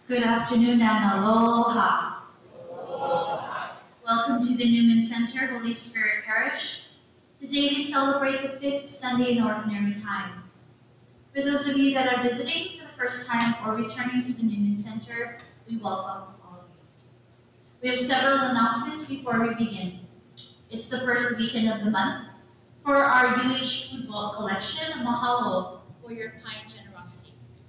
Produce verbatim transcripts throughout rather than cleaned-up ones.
Good afternoon and aloha. Welcome to the Newman Center Holy Spirit Parish. Today we celebrate the fifth Sunday in Ordinary Time. For those of you that are visiting for the first time or returning to the Newman Center, we welcome all of you. We have several announcements before we begin. It's the first weekend of the month. For our U H Food Vault collection, mahalo for your kind generosity.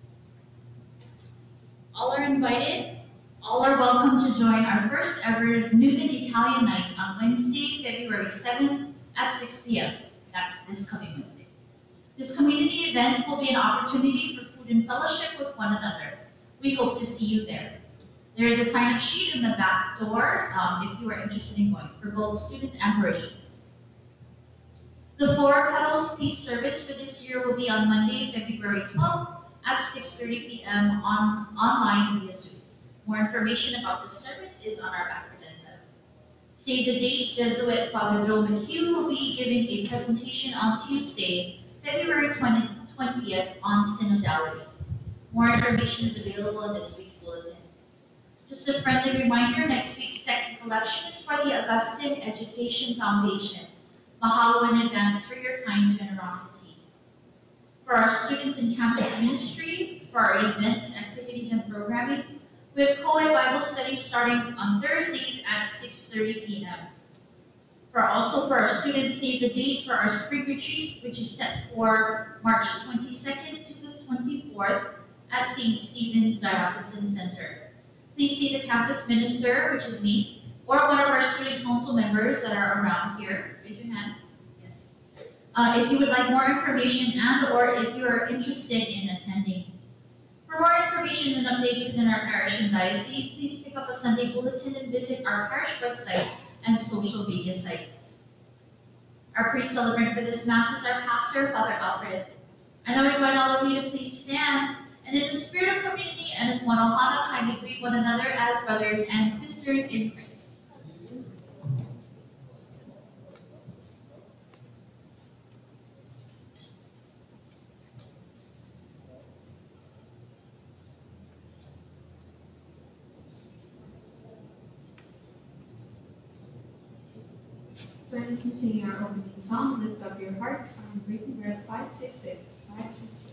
All are invited. All are welcome to join our first ever Newman Italian Night on Wednesday, February seventh at six p m That's this coming Wednesday. This community event will be an opportunity for food and fellowship with one another. We hope to see you there. There is a sign-up sheet in the back door um, if you are interested in going for both students and parishioners. The Four Petals Peace Service for this year will be on Monday, February twelfth at six thirty p m on online via Zoom. More information about this service is on our back credenza. Save the date, Jesuit Father Joe McHugh will be giving a presentation on Tuesday, February twentieth on synodality. More information is available in this week's bulletin. Just a friendly reminder, next week's second collection is for the Augustine Education Foundation. Mahalo in advance for your kind generosity. For our students in campus ministry, for our events, activities, and programming, we have co-ed Bible studies starting on Thursdays at six thirty p m For also for our students, save the date for our spring retreat, which is set for March twenty-second to the twenty-fourth at Saint Stephen's Diocesan Center. Please see the campus minister, which is me, or one of our student council members that are around here. Raise your hand. Yes. Uh, if you would like more information and or if you are interested in attending. For more information and updates within our parish and diocese, please pick up a Sunday bulletin and visit our parish website and social media sites. Our priest celebrant for this Mass is our pastor, Father Alfred. I now invite all of you to please stand and in the spirit of community and as one ohana, kindly greet one another as brothers and sisters in Christ. Join us in singing our opening song, Lift Up Your Hearts, on Breaking Bread five six six, five six six.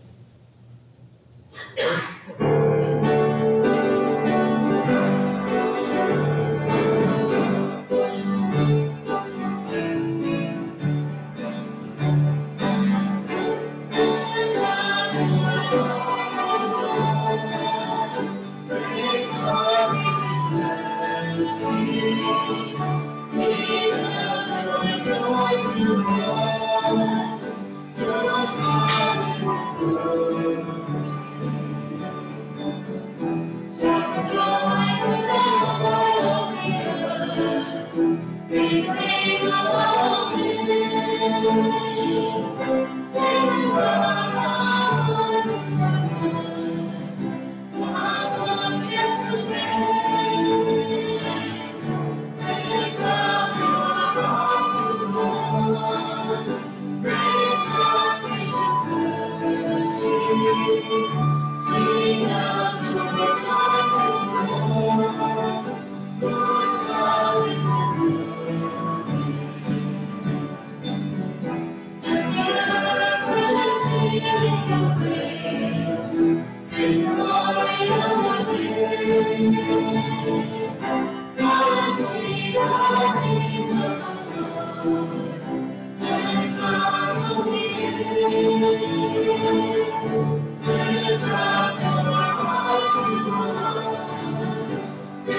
Thank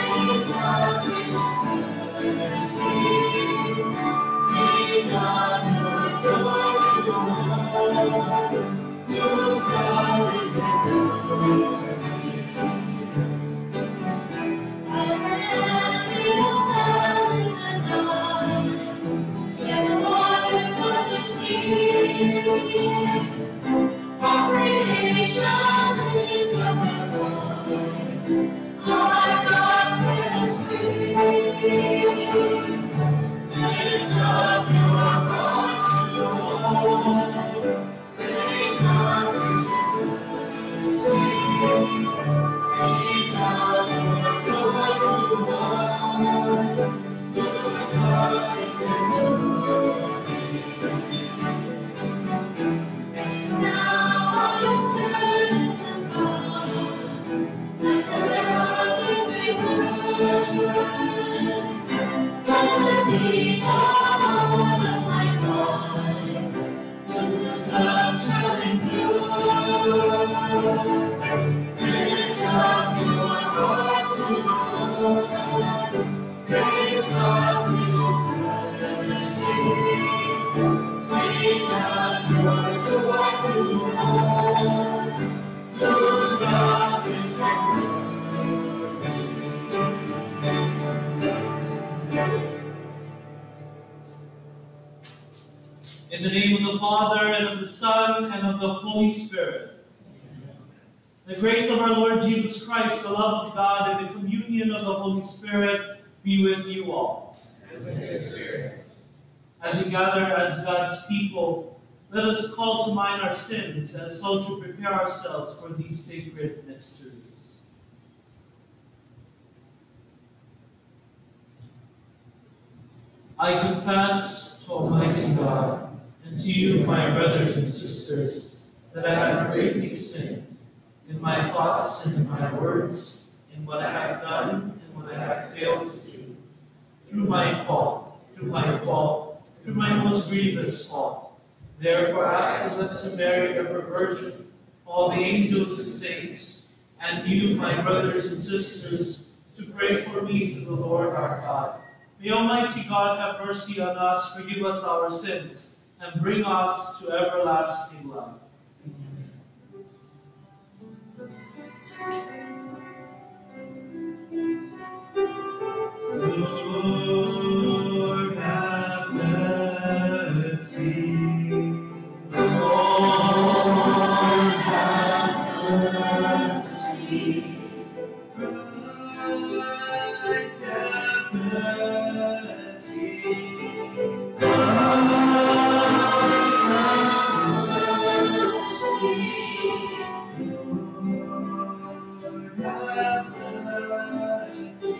Father, and of the Son, and of the Holy Spirit. The grace of our Lord Jesus Christ, the love of God, and the communion of the Holy Spirit be with you all. And with your spirit. As we gather as God's people, let us call to mind our sins, and so to prepare ourselves for these sacred mysteries. I confess to Almighty God, and to you, my brothers and sisters, that I have greatly sinned in my thoughts and in my words, in what I have done and what I have failed to do, through my fault, through my fault, through my most grievous fault. Therefore ask the Blessed Mary, ever Virgin, all the angels and saints, and you, my brothers and sisters, to pray for me to the Lord our God. May Almighty God have mercy on us, forgive us our sins, and bring us to everlasting life. Lord, have mercy. Lord, have mercy. Christ, have mercy. Christ, have mercy. Lord, have mercy.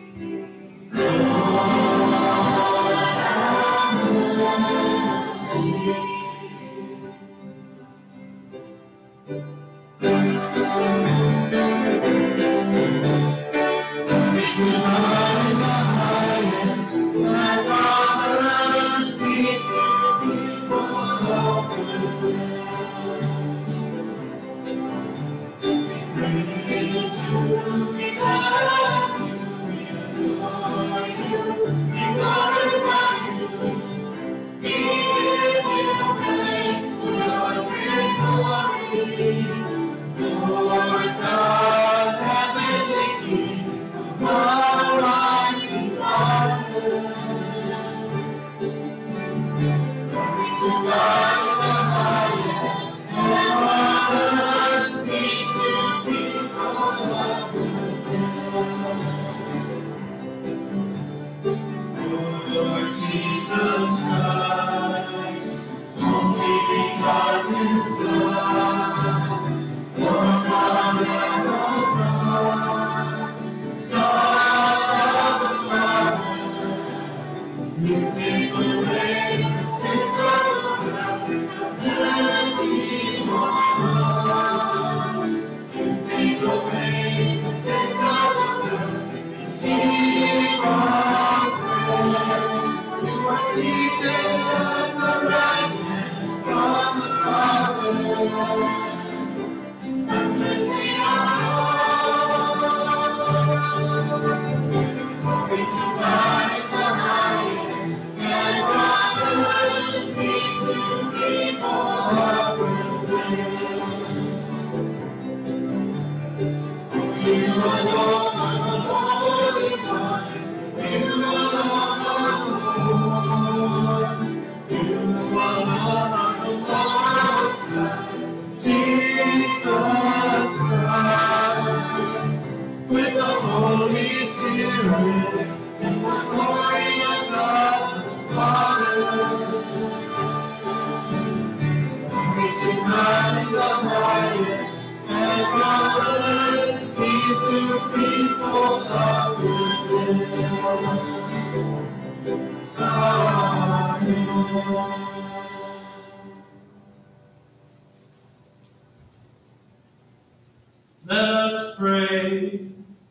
Let us pray.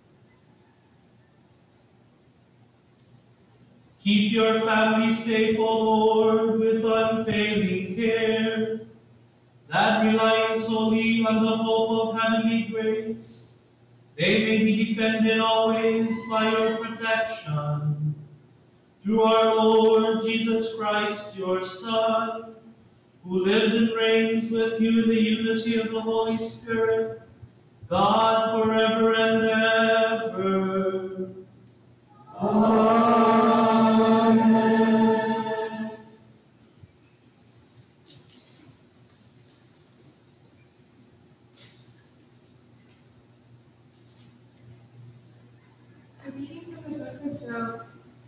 Keep your family safe, O Lord, with unfailing care, that relying solely on the hope of heavenly grace, they may be defended always by your protection. Through our Lord Jesus Christ, your Son, who lives and reigns with you in the unity of the Holy Spirit, God forever and ever. Amen. for Job.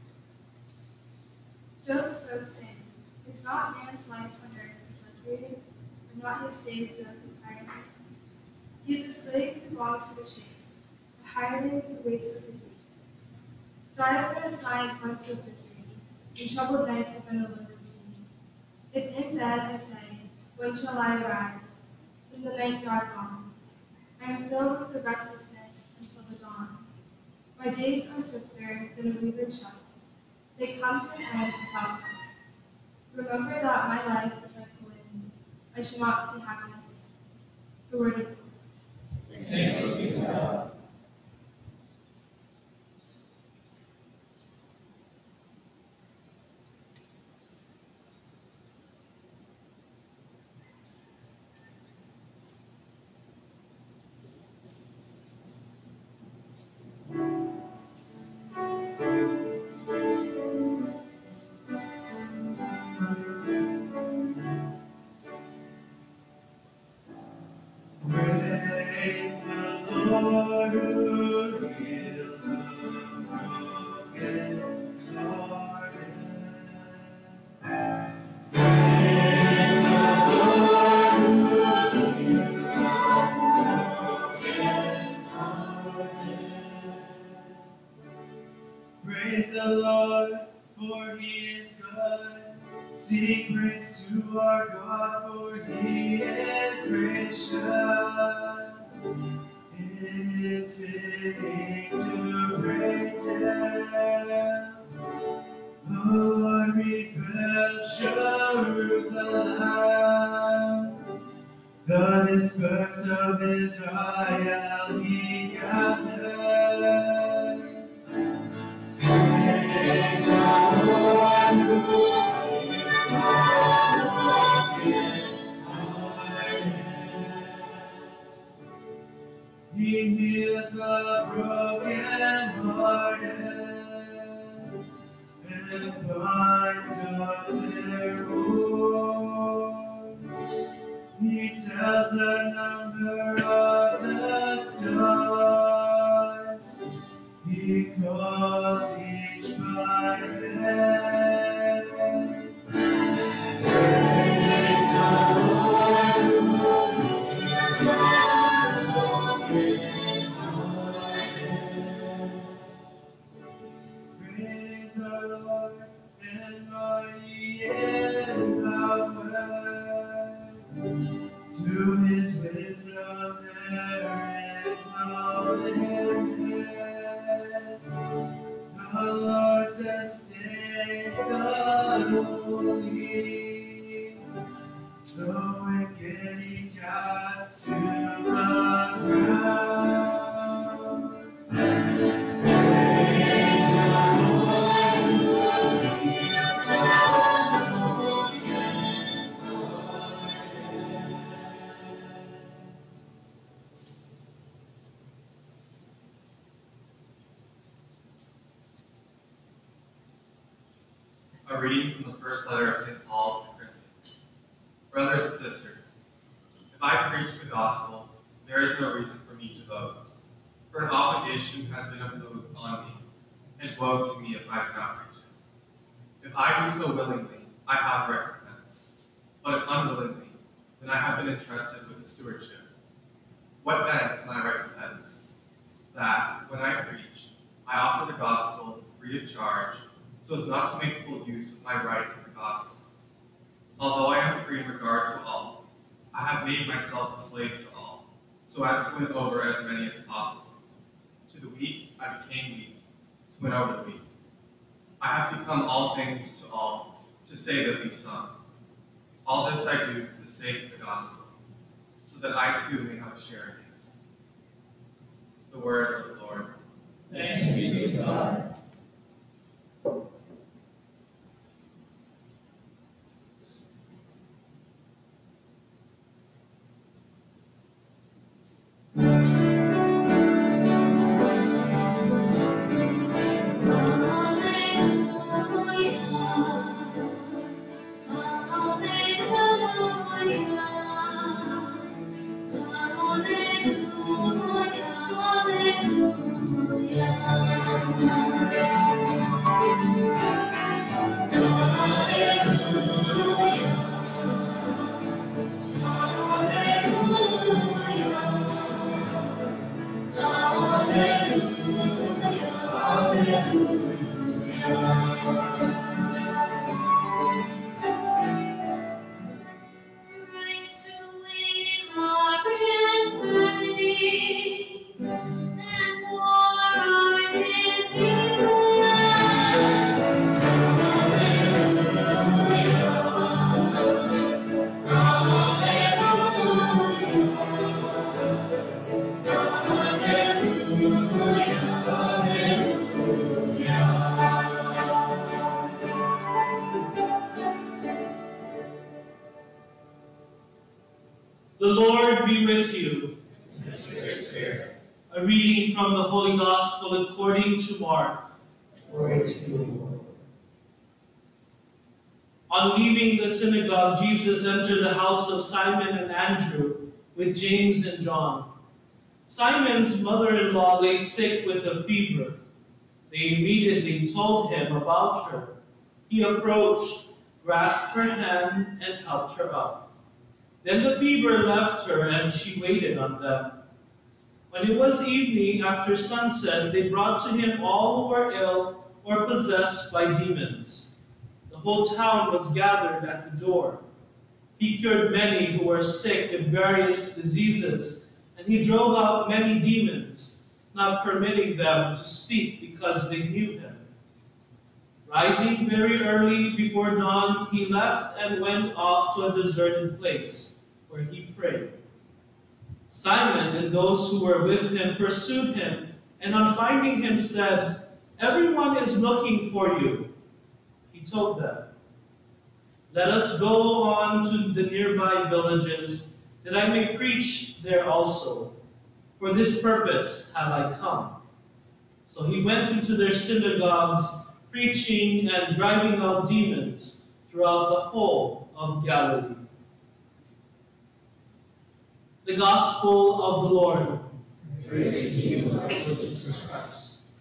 Job spoke, saying, "Is not man's life on earth as luxury, and not his days those of hired hands? He is a slave who longs for the shade, a hireling who waits for his wages. So I have put aside months of misery, and troubled nights have been a load to me. If in bed I say, when shall I rise? Then the night draws on. I am filled with the restlessness until the dawn. My days are swifter than a weaver's shuttle. They come to an end without hope. Remember that my life is like the wind. I shall not see happiness again." The word of the Lord. Thanks be to God. Praise the Lord who heals the broken hearted. Praise the Lord who heals the broken hearted. Praise the Lord, for he is good. Sing praise to our God, for he is gracious. It is fitting to praise him. The Lord rebuilt Jerusalem. The dispersed of Israel he gathers. Praise the Lord who heals the brokenhearted. He heals the brokenhearted and binds up their wounds. He tells the number of the stars. He calls each by name. Praise the Lord who heals the brokenhearted. Praise the Lord and mighty in power. To his wisdom there is no limit. The Lord sustains the lowly. The wicked he casts to the ground. Praise the Lord who heals the brokenhearted. A reading from the first letter of Saint Paul to the Corinthians. Brothers and sisters, if I preach the gospel, there is no reason for me to boast, for an obligation has been imposed on me, and woe to me if I do not preach it. If I do so willingly, I have recompense, but if unwillingly, then I have been entrusted with the stewardship. What then is my recompense? That, when I preach, I offer the gospel free of charge, so as not to make full use of my right in the gospel. Although I am free in regard to all, I have made myself a slave to all, so as to win over as many as possible. To the weak I became weak, to win over the weak. I have become all things to all, to save at least some. All this I do for the sake of the gospel, so that I too may have a share in it. The word of the Lord. Thanks be to God. Hallelujah. Lord be with you. And with your spirit. A reading from the Holy Gospel according to Mark. Glory to you, Lord. On leaving the synagogue, Jesus entered the house of Simon and Andrew with James and John. Simon's mother-in-law lay sick with a fever. They immediately told him about her. He approached, grasped her hand, and helped her up. Then the fever left her, and she waited on them. When it was evening, after sunset, they brought to him all who were ill or possessed by demons. The whole town was gathered at the door. He cured many who were sick with various diseases, and he drove out many demons, not permitting them to speak because they knew him. Rising very early before dawn, he left and went off to a deserted place, where he prayed. Simon and those who were with him pursued him, and on finding him said, "Everyone is looking for you." He told them, "Let us go on to the nearby villages, that I may preach there also. For this purpose have I come." So he went into their synagogues, preaching and driving out demons throughout the whole of Galilee. The Gospel of the Lord. Praise to you, Lord Jesus Christ.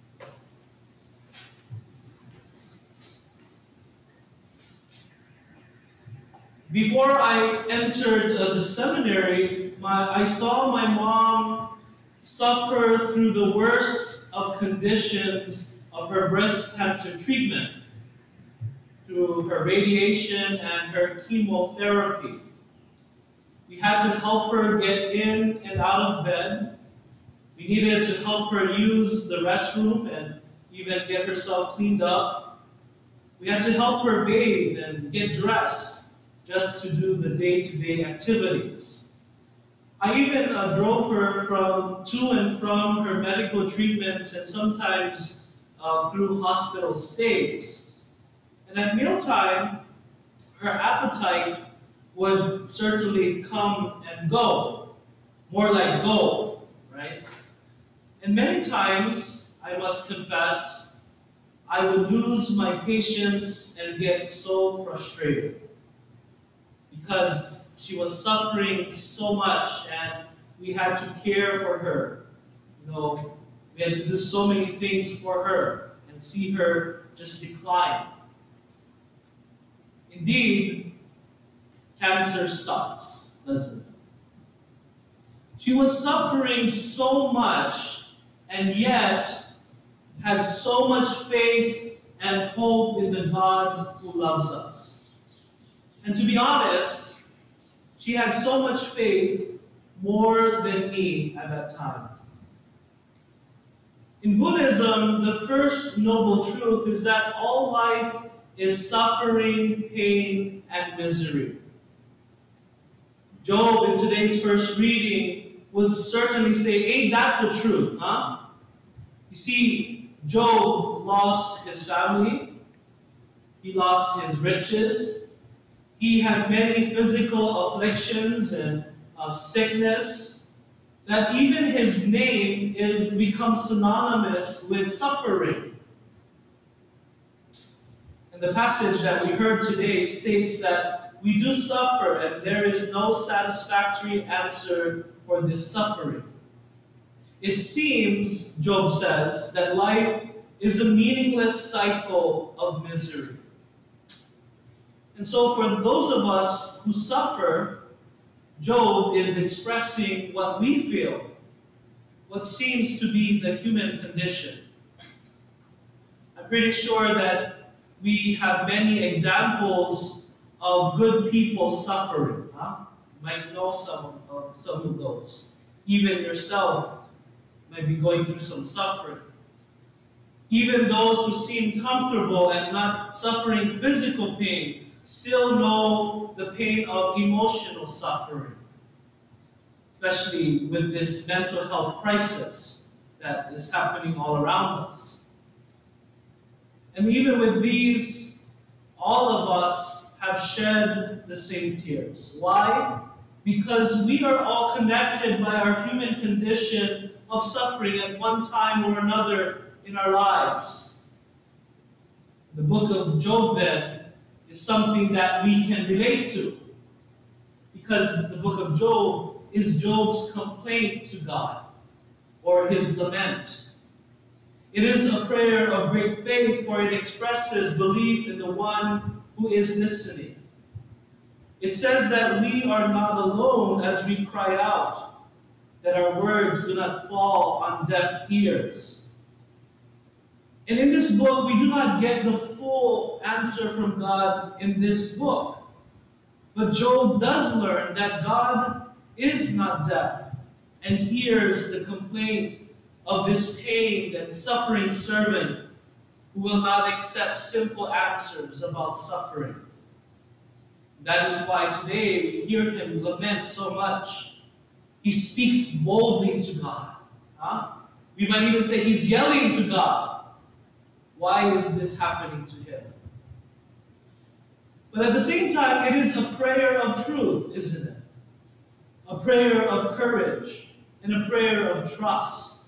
Before I entered uh, the seminary, my, I saw my mom suffer through the worst of conditions of her breast cancer treatment, through her radiation and her chemotherapy. We had to help her get in and out of bed. We needed to help her use the restroom and even get herself cleaned up. We had to help her bathe and get dressed just to do the day-to-day activities. I even uh, drove her from to and from her medical treatments and sometimes uh, through hospital stays. And at mealtime, her appetite would certainly come and go, more like go, right? And many times, I must confess, I would lose my patience and get so frustrated because she was suffering so much and we had to care for her. You know, we had to do so many things for her and see her just decline. Indeed, cancer sucks, doesn't it? She was suffering so much and yet had so much faith and hope in the God who loves us. And to be honest, she had so much faith more than me at that time. In Buddhism, the first noble truth is that all life is suffering, pain, and misery. Job, in today's first reading, would certainly say, ain't that the truth, huh? You see, Job lost his family. He lost his riches. He had many physical afflictions and uh, sickness, that even his name is become synonymous with suffering. And the passage that we heard today states that we do suffer, and there is no satisfactory answer for this suffering. It seems, Job says, that life is a meaningless cycle of misery. And so for those of us who suffer, Job is expressing what we feel, what seems to be the human condition. I'm pretty sure that we have many examples of good people suffering. Huh? You might know some of, some of those. Even yourself might be going through some suffering. Even those who seem comfortable and not suffering physical pain still know the pain of emotional suffering, especially with this mental health crisis that is happening all around us. And even with these, all of us have shed the same tears. Why? because we are all connected by our human condition of suffering at one time or another in our lives. The book of Job, then, is something that we can relate to, because the book of Job is Job's complaint to God, or his lament. It is a prayer of great faith, for it expresses belief in the one who is listening. It says that we are not alone as we cry out, that our words do not fall on deaf ears. And in this book, we do not get the full answer from God in this book. But Job does learn that God is not deaf and hears the complaint of this pained and suffering servant who will not accept simple answers about suffering. That is why today we hear him lament so much. He speaks boldly to God. Huh? We might even say he's yelling to God. Why is this happening to him? But at the same time, it is a prayer of truth, isn't it? A prayer of courage and a prayer of trust.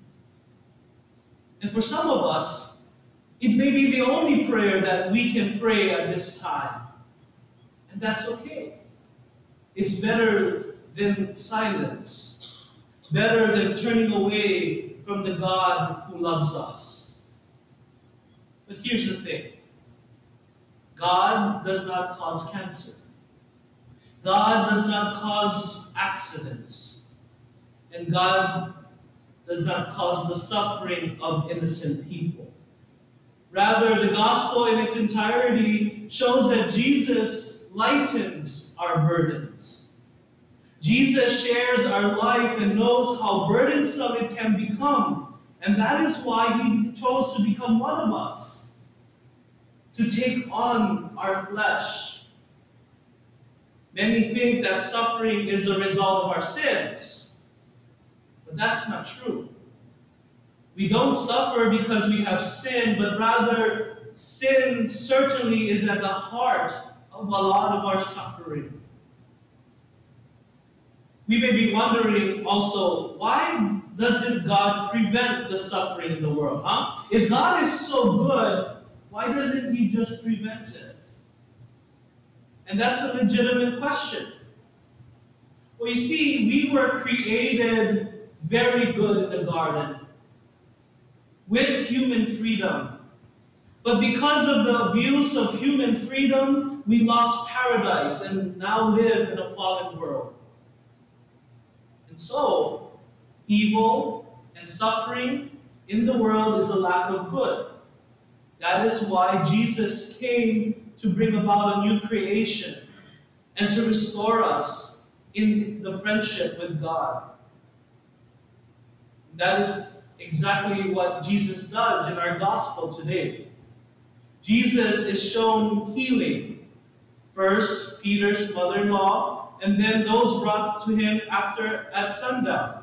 And for some of us, it may be the only prayer that we can pray at this time. And that's okay. It's better than silence. Better than turning away from the God who loves us. But here's the thing. God does not cause cancer. God does not cause accidents. And God does not cause the suffering of innocent people. Rather, the gospel in its entirety shows that Jesus lightens our burdens. Jesus shares our life and knows how burdensome it can become. And that is why he chose to become one of us, to take on our flesh. Many think that suffering is a result of our sins, but that's not true. We don't suffer because we have sinned, but rather sin certainly is at the heart of a lot of our suffering. We may be wondering also, why doesn't God prevent the suffering in the world? Huh? If God is so good, why doesn't he just prevent it? And that's a legitimate question. Well, you see, we were created very good in the garden with human freedom. But because of the abuse of human freedom, we lost paradise and now live in a fallen world. And so, evil and suffering in the world is a lack of good. That is why Jesus came to bring about a new creation and to restore us in the friendship with God. That is exactly what Jesus does in our gospel today. Jesus is shown healing. First, Peter's mother-in-law, and then those brought to him after at sundown.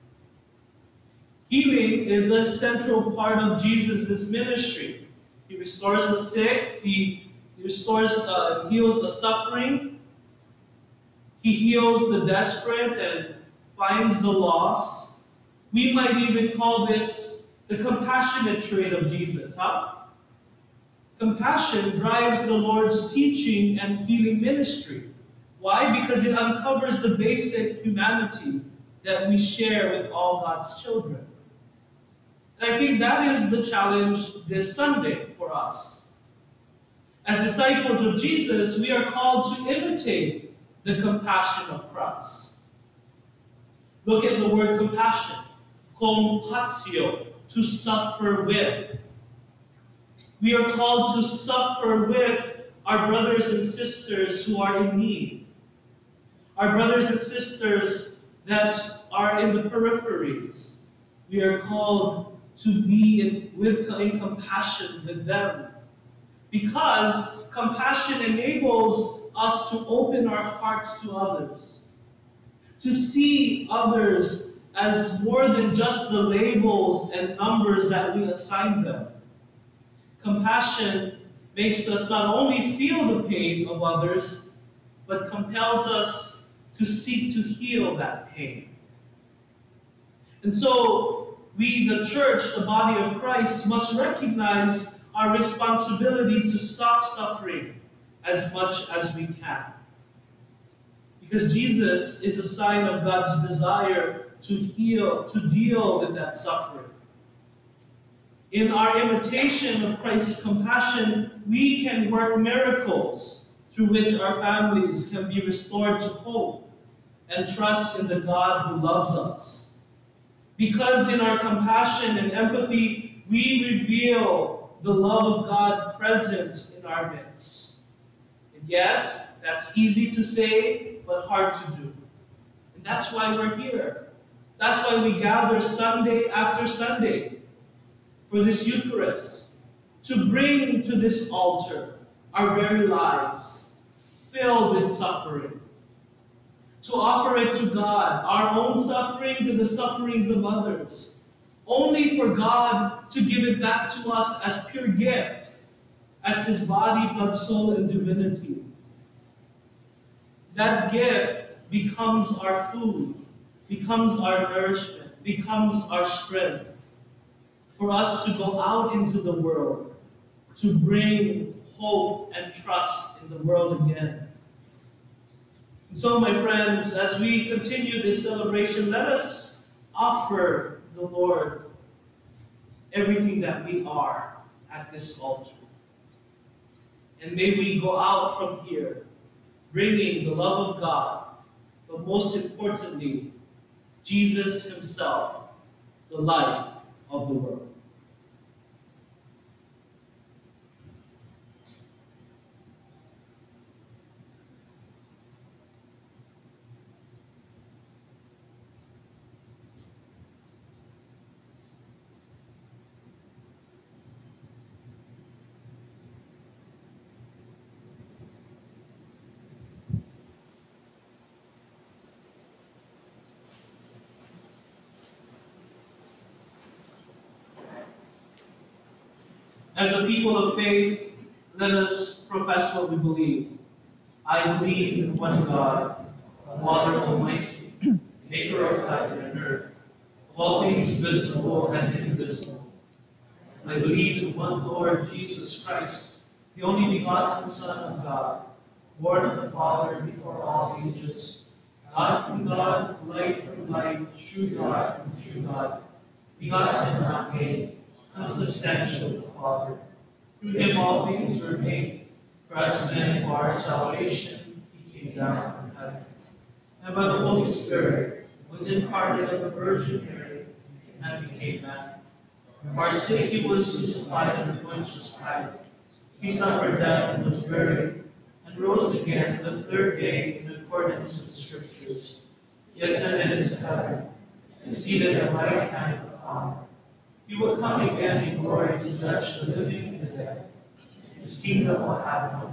Healing is a central part of Jesus' ministry. He restores the sick. He restores, uh, heals the suffering. He heals the desperate and finds the lost. We might even call this the compassionate trait of Jesus, huh? Compassion drives the Lord's teaching and healing ministry. Why? Because it uncovers the basic humanity that we share with all God's children. And I think that is the challenge this Sunday for us. As disciples of Jesus, we are called to imitate the compassion of Christ. Look at the word compassion. Compatio, to suffer with. We are called to suffer with our brothers and sisters who are in need. Our brothers and sisters that are in the peripheries. We are called to be in, with, in compassion with them. Because compassion enables us to open our hearts to others. To see others as more than just the labels and numbers that we assign them. Compassion makes us not only feel the pain of others, but compels us to seek to heal that pain. And so, we, the church, the body of Christ, must recognize our responsibility to stop suffering as much as we can. Because Jesus is a sign of God's desire to heal, to deal with that suffering. In our imitation of Christ's compassion, we can work miracles through which our families can be restored to hope and trust in the God who loves us. Because in our compassion and empathy, we reveal the love of God present in our midst. And yes, that's easy to say, but hard to do. And that's why we're here. That's why we gather Sunday after Sunday for this Eucharist, to bring to this altar our very lives filled with suffering, to offer it to God, our own sufferings and the sufferings of others, only for God to give it back to us as pure gift, as His body, blood, soul, and divinity. That gift becomes our food, becomes our nourishment, becomes our strength, for us to go out into the world, to bring hope and trust in the world again. And so, my friends, as we continue this celebration, let us offer the Lord everything that we are at this altar. And may we go out from here bringing the love of God, but most importantly, Jesus Himself, the life of the world. As a people of faith, let us profess what we believe. I believe in one God, Father Almighty, maker of heaven and earth, of all things visible and invisible. I believe in one Lord Jesus Christ, the only begotten Son of God, born of the Father before all ages, God from God, light from light, true God from true God, begotten and not made, consubstantial with the Father. Through Him all things were made. For us men, for our salvation, He came down from heaven. And by the Holy Spirit was incarnate of the Virgin Mary and became man. For our sake He was crucified under Pontius Pilate. He suffered death and was buried, and rose again the third day in accordance with the Scriptures. He ascended into heaven, and seated at the right hand of the Father. He will come again in glory to judge the living and the dead. His kingdom will have no end.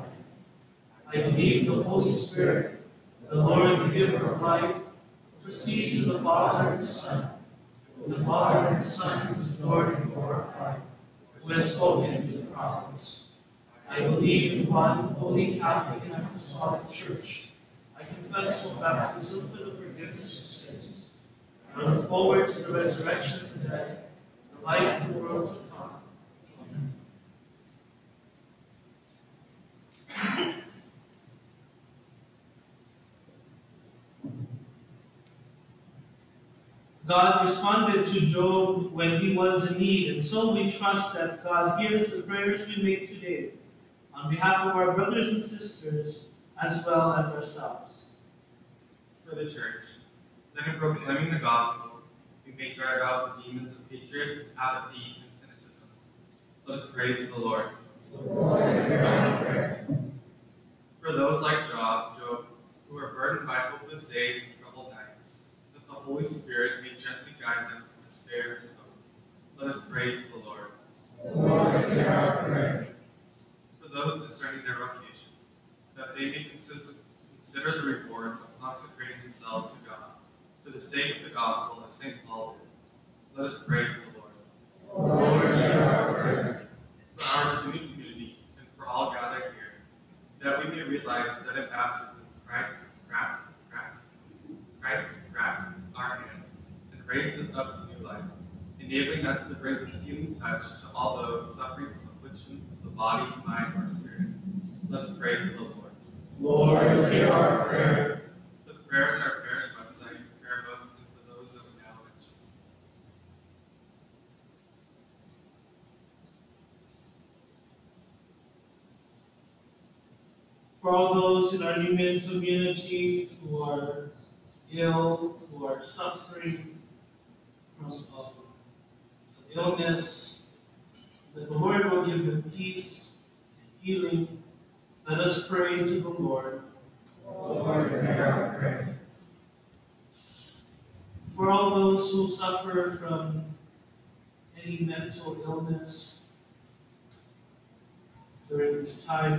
I believe the Holy Spirit, the Lord, the giver of life, proceeds to the Father and the Son. The Father and the Son is adored and glorified, who has spoken to the prophets. I believe in one holy Catholic and Apostolic Church. I confess for baptism for the forgiveness of sins. I look forward to the resurrection of the dead, the life of the world to come. Amen. God responded to Job when he was in need, and so we trust that God hears the prayers we make today on behalf of our brothers and sisters as well as ourselves. For the church, that in proclaiming the gospel, we may drive out the demons of hatred, apathy, and cynicism. Let us pray to the Lord. Lord, hear our prayer. For those like Job, Job, who are burdened by hopeless days and troubled nights, that the Holy Spirit may gently guide them from despair to hope. Let us pray to the Lord. Lord, hear our prayer. For those discerning their vocation, that they may consider, consider the rewards of consecrating themselves to God, for the sake of the gospel, as Saint Paul did. Let us pray to the Lord. Lord, hear our prayer. For our student community and for all gathered here, that we may realize that in baptism Christ, Christ, Christ, raise us up to new life, enabling us to bring this healing touch to all those suffering from afflictions of the body, mind, or spirit. Let us pray to the Lord. Lord, hear our prayer. The prayers on our parish website, prayer book, and for those that we now mention. For all those in our Newman community who are ill, who are suffering from um, some illness, that the Lord will give them peace and healing. Let us pray to the Lord. Lord, hear our prayer. For all those who suffer from any mental illness during this time,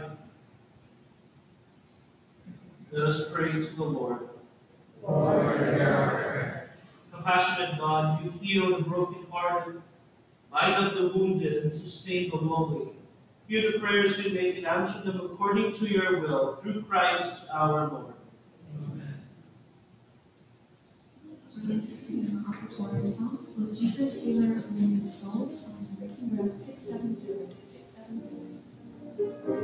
let us pray to the Lord. Lord, hear our prayer. Compassionate God, you heal the brokenhearted, bind up the wounded, and sustain the lowly. Hear the prayers we make and answer them according to your will, through Christ our Lord. Amen. We're singing an offertory song with Jesus, Healer of Wounded Souls, on Breaking Bread six seven zero, six seven zero.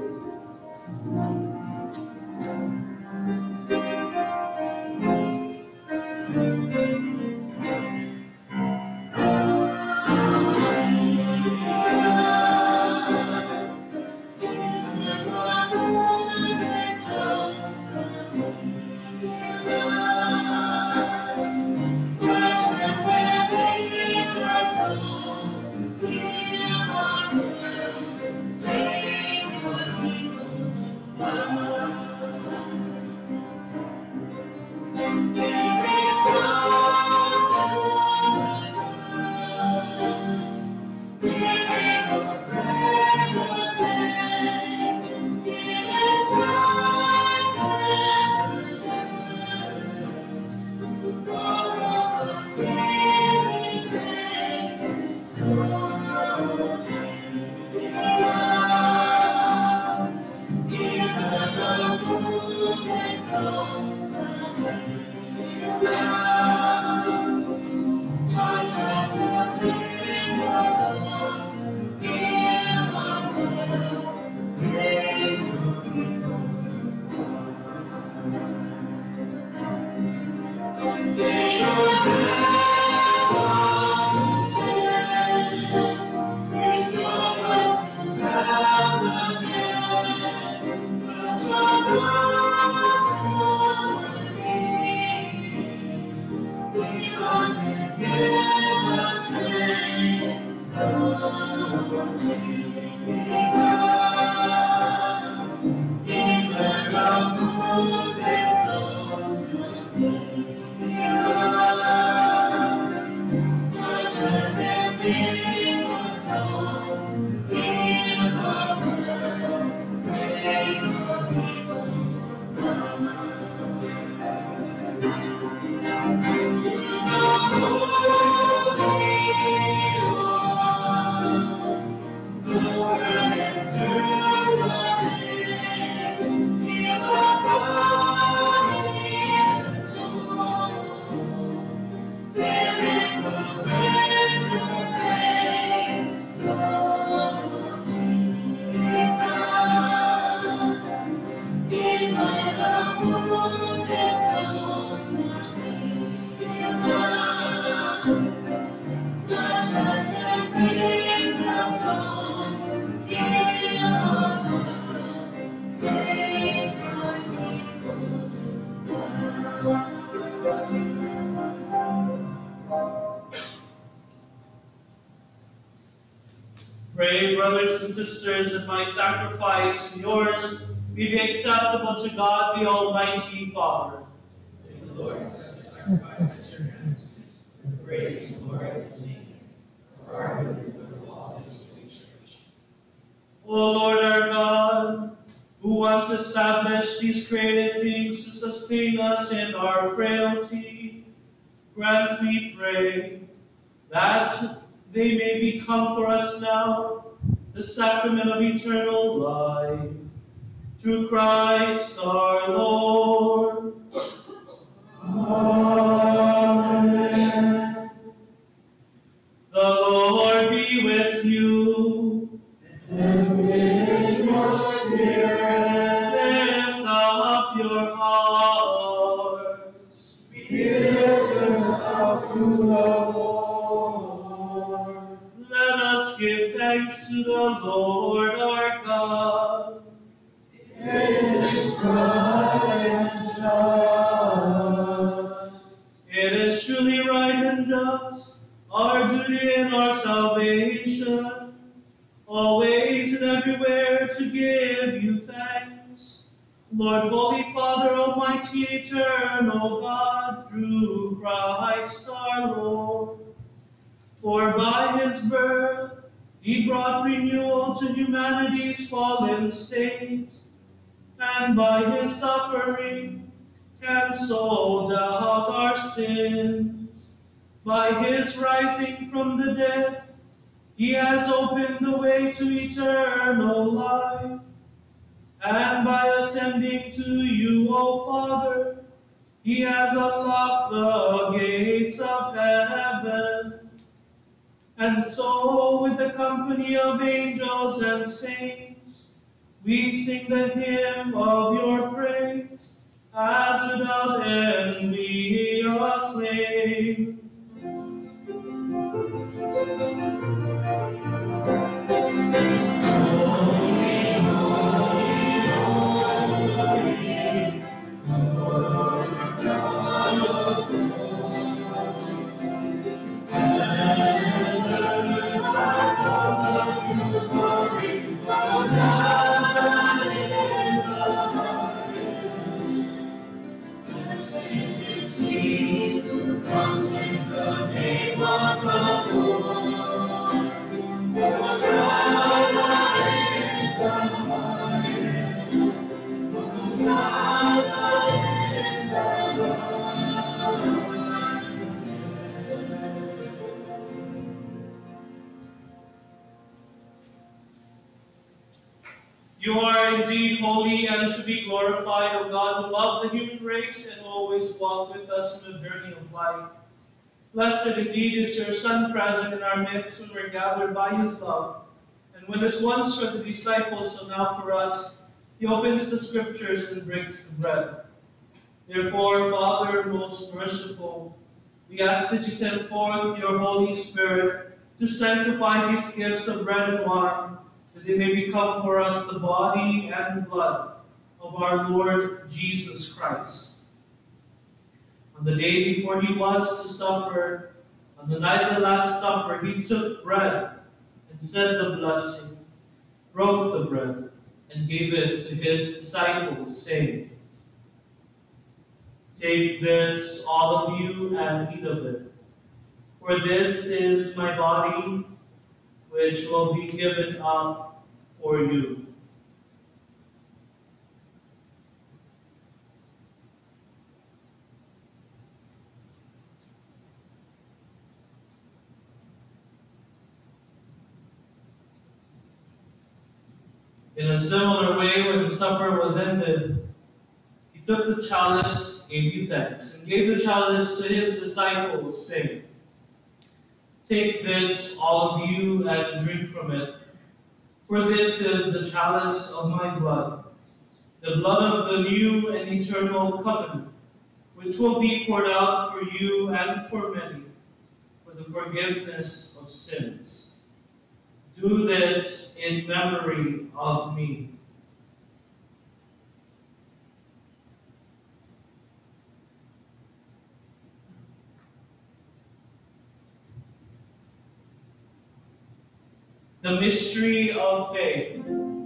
Pray, brothers and sisters, that my sacrifice and yours may be acceptable to God the Almighty Father. May the Lord accept the sacrifice at your hands, and praise and glory of his name, for our good and for the law of his holy church. O Lord our God, who once established these created things to sustain us in our frailty, grant, we pray, that they may become for us now the sacrament of eternal life. Through Christ our Lord. Amen. Lord. Let us give thanks to the Lord our God. It is right and just. It is truly right and just, our duty and our salvation, always and everywhere to give you thanks. Lord, Holy Father, Almighty, Eternal God, through Christ our Lord. For by his birth he brought renewal to humanity's fallen state, and by his suffering cancelled out our sins. By his rising from the dead, he has opened the way to eternal life. And by ascending to you, O Father, he has unlocked the gates of heaven. And so, with the company of angels and saints, we sing the hymn of your praise, as without end we acclaim. You are indeed holy and to be glorified, O God, who love the human race and always walk with us in the journey of life. Blessed indeed is your Son present in our midst when we're gathered by his love. And when as once for the disciples, so now for us, he opens the scriptures and breaks the bread. Therefore, Father, most merciful, we ask that you send forth your Holy Spirit to sanctify these gifts of bread and wine, that they may become for us the body and blood of our Lord Jesus Christ. On the day before he was to suffer, on the night of the Last Supper, he took bread and said the blessing, broke the bread, and gave it to his disciples, saying, "Take this, all of you, and eat of it. For this is my body, which will be given up for you." In a similar way, when the supper was ended, he took the chalice, gave you thanks, and gave the chalice to his disciples, saying, "Take this, all of you, and drink from it. For this is the chalice of my blood, the blood of the new and eternal covenant, which will be poured out for you and for many, for the forgiveness of sins. Do this in memory of me." The mystery of faith.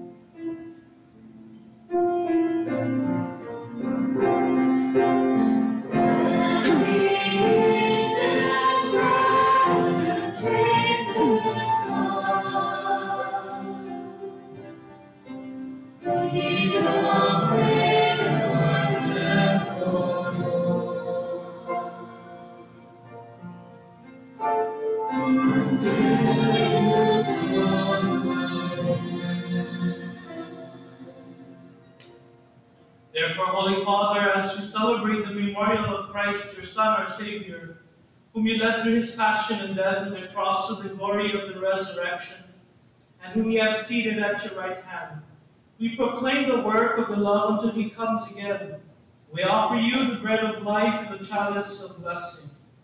Therefore, Holy Father, as we celebrate the memorial of Christ, your Son, our Savior, whom you led through his passion and death and the cross of the glory of the resurrection, and whom you have seated at your right hand, we proclaim the work of the love until he comes again. We offer you the bread of life and the chalice of blessing.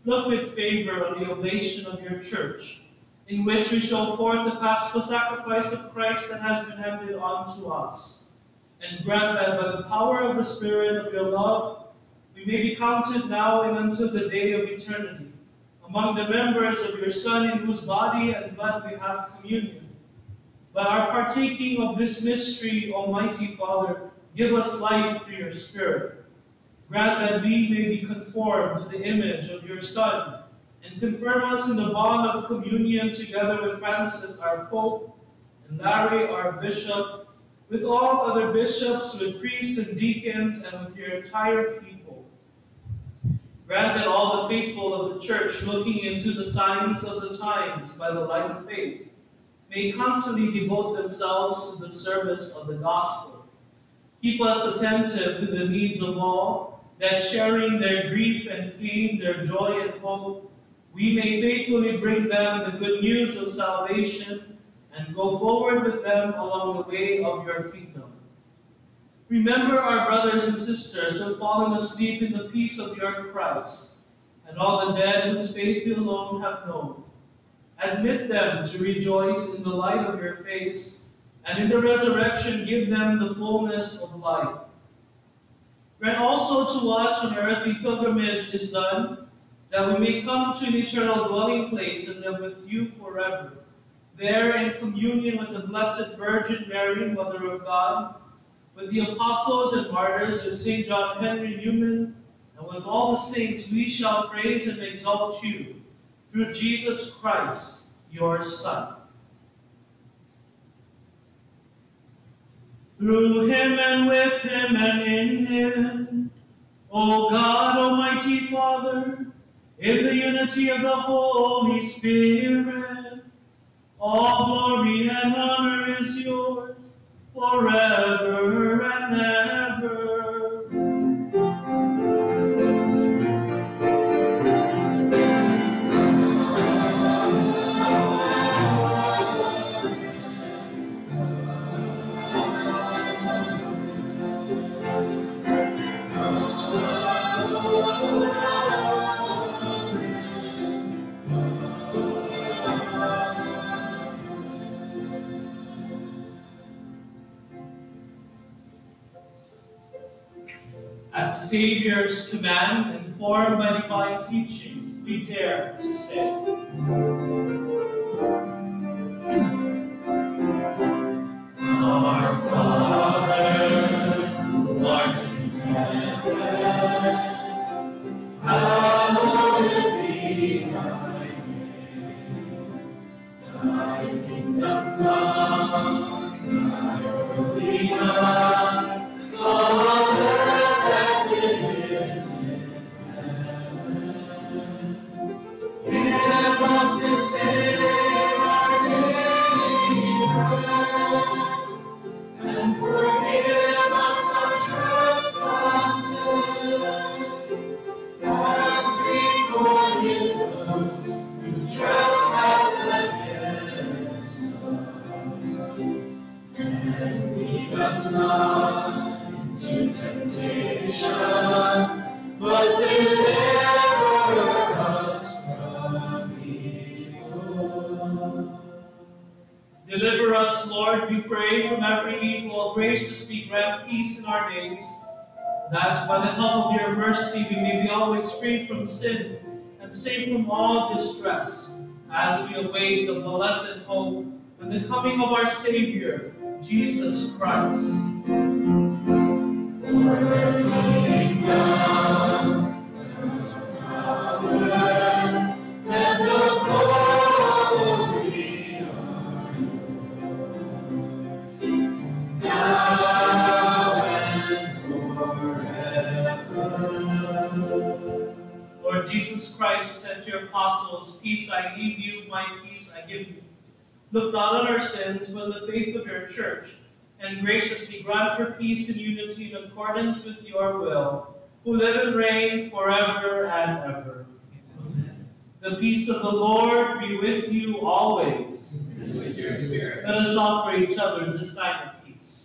look with favor on the oblation of your church, in which we show forth the paschal sacrifice of Christ that has been handed on to us. And grant that by the power of the Spirit of your love, we may be counted now and until the day of eternity, among the members of your Son, in whose body and blood we have communion. By our partaking of this mystery, Almighty Father, give us life through your Spirit. Grant that we may be conformed to the image of your Son, and confirm us in the bond of communion together with Francis, our Pope, and Larry, our Bishop, with all other bishops, with priests and deacons, and with your entire people. Grant that all the faithful of the Church, looking into the signs of the times by the light of faith, may constantly devote themselves to the service of the gospel. Keep us attentive to the needs of all, that sharing their grief and pain, their joy and hope, we may faithfully bring them the good news of salvation and go forward with them along the way of your kingdom. Remember our brothers and sisters who have fallen asleep in the peace of your Christ, and all the dead whose faith you alone have known. Admit them to rejoice in the light of your face, and in the resurrection give them the fullness of life. Grant also to us when earthly pilgrimage is done, that we may come to an eternal dwelling place and live with you forever, there in communion with the Blessed Virgin Mary, Mother of God, with the apostles and martyrs, with Saint John Henry Newman, and with all the saints, we shall praise and exalt you, through Jesus Christ, your Son. Through him and with him and in him, O God, Almighty Father, in the unity of the Holy Spirit, all glory and honor is yours forever and ever. At the Savior's command, informed by divine teaching, we dare to say, Our Father, who art in heaven, hallowed be thy name. Thy kingdom come, thy will be done, on earth as it is in heaven. Give us this day our daily bread, and forgive us our trespasses, as we forgive those who trespass against us. And lead us not into temptation, but deliver us from evil. Deliver us, Lord, we pray, from every evil. Graciously grant peace in our days, that by the help of your mercy we may be always free from sin and safe from all distress, as we await the blessed hope and the coming of our Savior, Jesus Christ. For the kingdom, the power, and the glory are yours, now and forever. Lord Jesus Christ said to your apostles, peace I leave you, my peace I give you. Look not on our sins, but on the faith of your church, and graciously grant her peace and unity in accordance with your will, who live and reign forever and ever. Amen. The peace of the Lord be with you always. And with your spirit. Let us offer each other the sign of peace.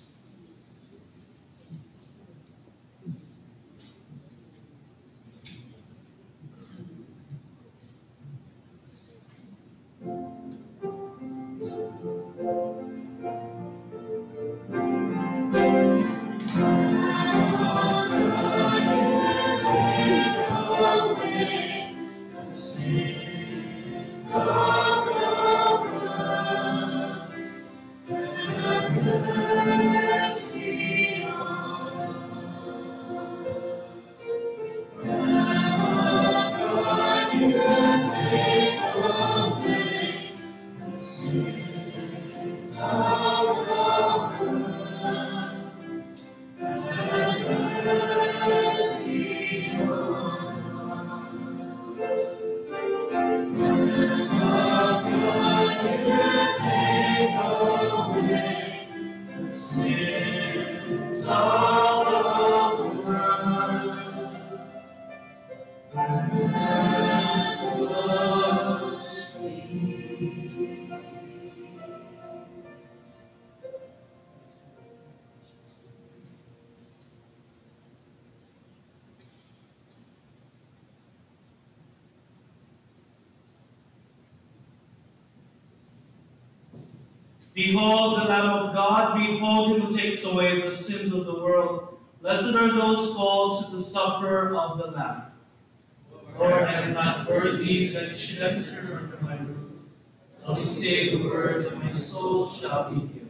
Behold the Lamb of God, behold him who takes away the sins of the world. Blessed are those called to the supper of the Lamb. Lord, I am not worthy that you should enter under my roof. Only say the word, and my soul shall be healed.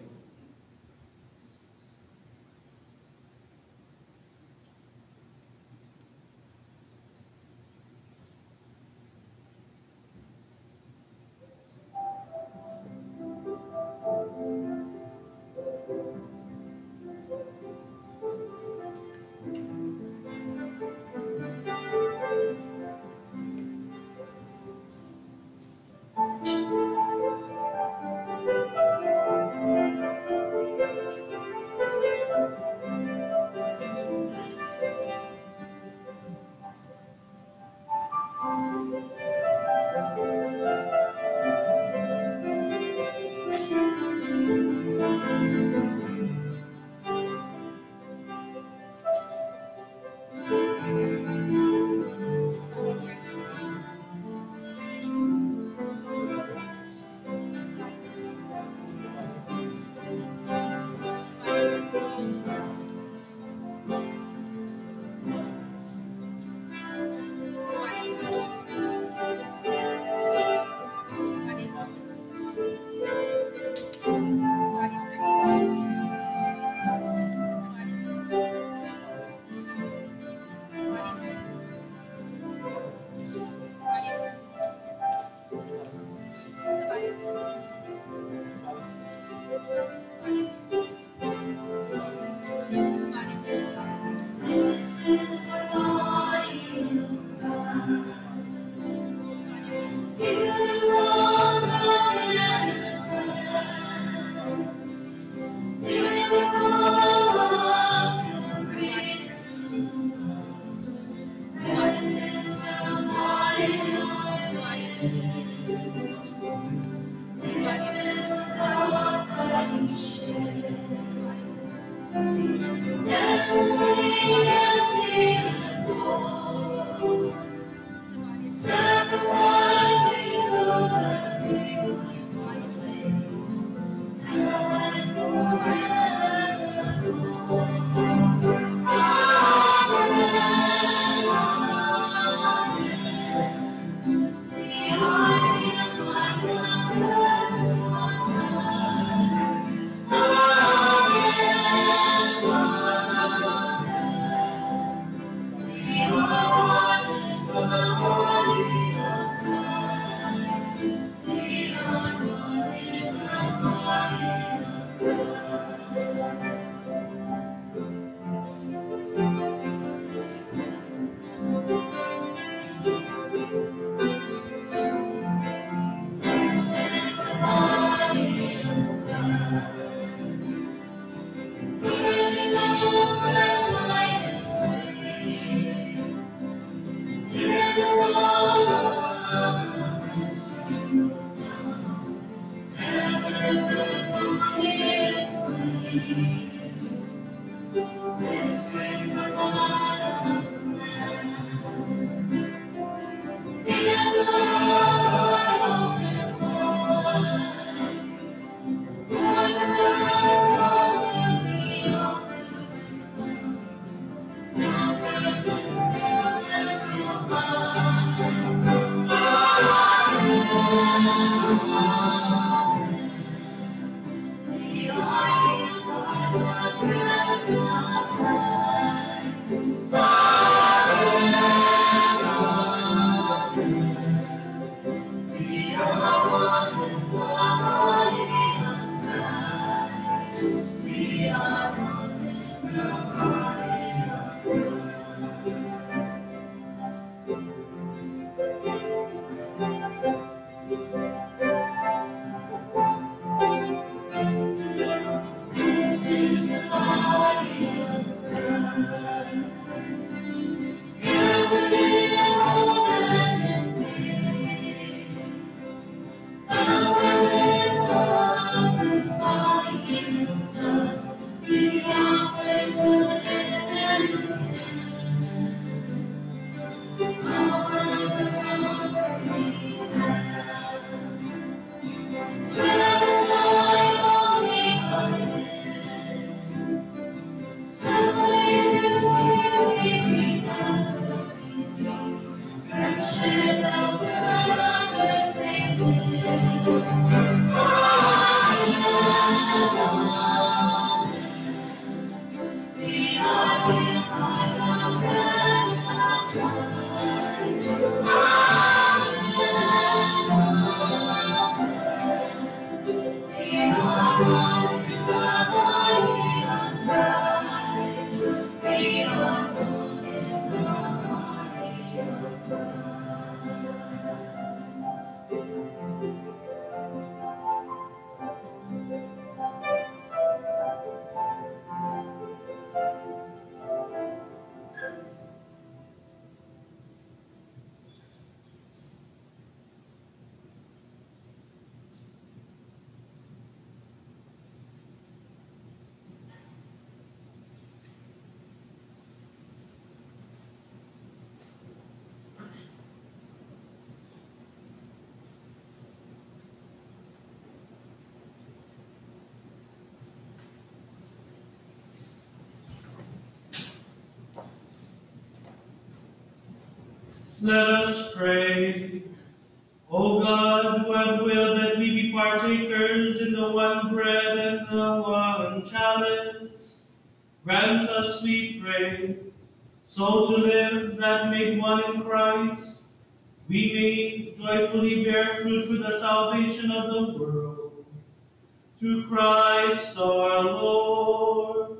Let us pray. O God, who have willed that we be partakers in the one bread and the one chalice, grant us, we pray, so to live that made one in Christ, we may joyfully bear fruit for the salvation of the world. Through Christ our Lord.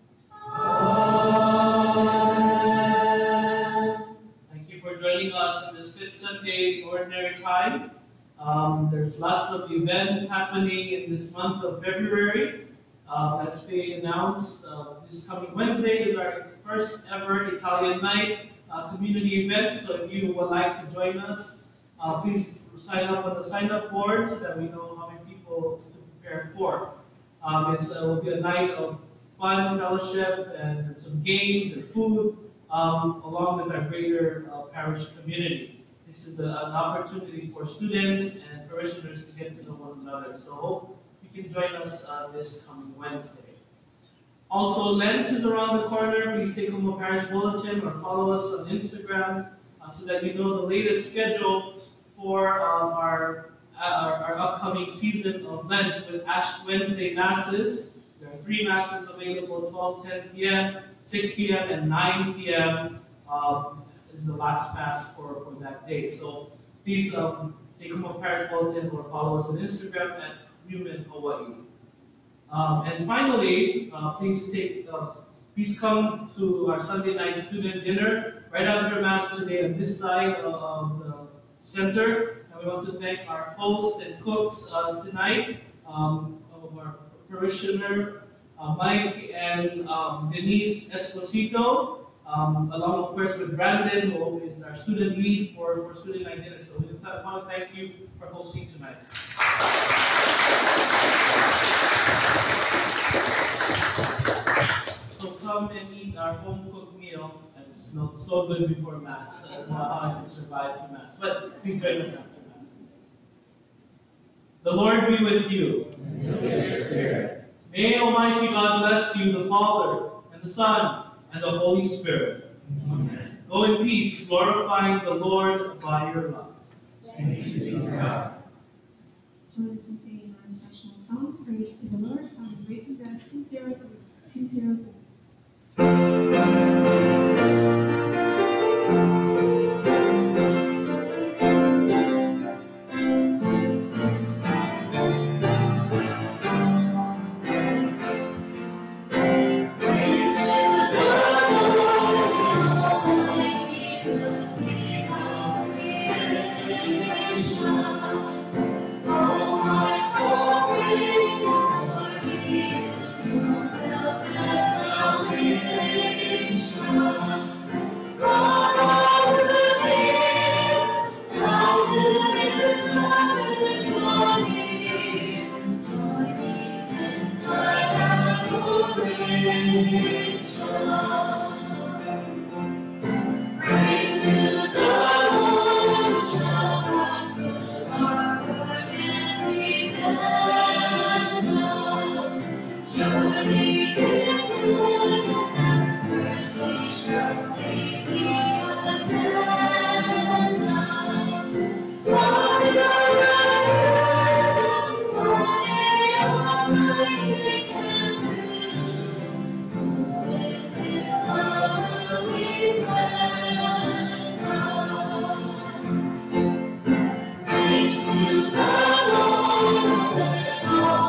Amen. Thank you for joining us on this fifth Sunday in Ordinary Time. Um, there's lots of events happening in this month of February. Uh, as Faye announced, uh, this coming Wednesday is our first ever Italian Night uh, community event. So if you would like to join us, uh, please sign up on the sign-up board so that we know how many people to prepare for. Um, it's, uh, will be a night of fun, fellowship, and some games and food, um, along with our greater uh, parish community. This is a, an opportunity for students and parishioners to get to know one another. So hope you can join us uh, this coming Wednesday. Also, Lent is around the corner. Please take home a parish bulletin or follow us on Instagram uh, so that you know the latest schedule for um, our, uh, our, our upcoming season of Lent with Ash Wednesday Masses. There are three Masses available, twelve, ten p m, six p m, and nine p m Um, is the last Mass for, for that day. So please um, take home a parish bulletin or follow us on Instagram at Human Hawaii. Um, and finally, uh, please take, uh, please come to our Sunday night student dinner right after Mass today on this side of the center. And we want to thank our hosts and cooks uh, tonight, um, of our parishioner uh, Mike and um, Denise Esposito, um, along of course with Brandon, who is our student lead for, for student night dinner. So we want to thank you for hosting tonight. So come and eat our home cooked meal, and it smelled so good before Mass. I don't know how I can survive through Mass, but please join us after Mass. The Lord be with you. And with your spirit. May Almighty God bless you, the Father, and the Son, and the Holy Spirit. Amen. Go in peace, glorifying the Lord by your love. Thanks be to God. Join us in singing our recessional song, Praise to the Lord, on the Breaking Bread two zero three. two zero three. Praise to the Lord,